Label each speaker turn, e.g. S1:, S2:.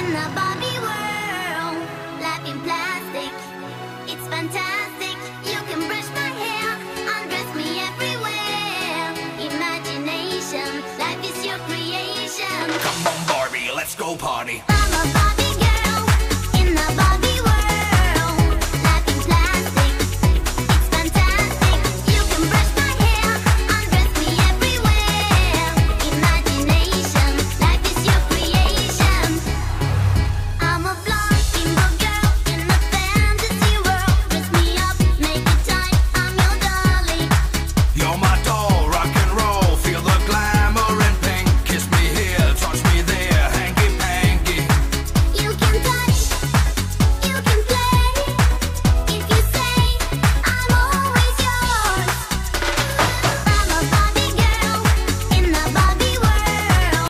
S1: In a Barbie world, life in plastic, it's fantastic. You can brush my hair, undress me everywhere. Imagination, life is your creation.
S2: Come on, Barbie, let's go party.